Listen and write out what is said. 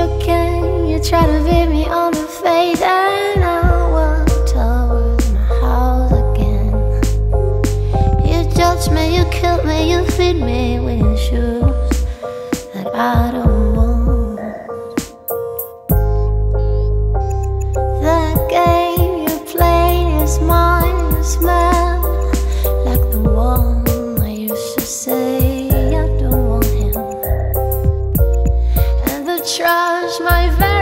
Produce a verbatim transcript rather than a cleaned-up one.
again. You try to beat me on the face, and I walk towards my house again. You judge me, you kill me, you feed me with shoes that I don't want. That game you played is mine, you smell like the one I used to say I don't want him. And the trash my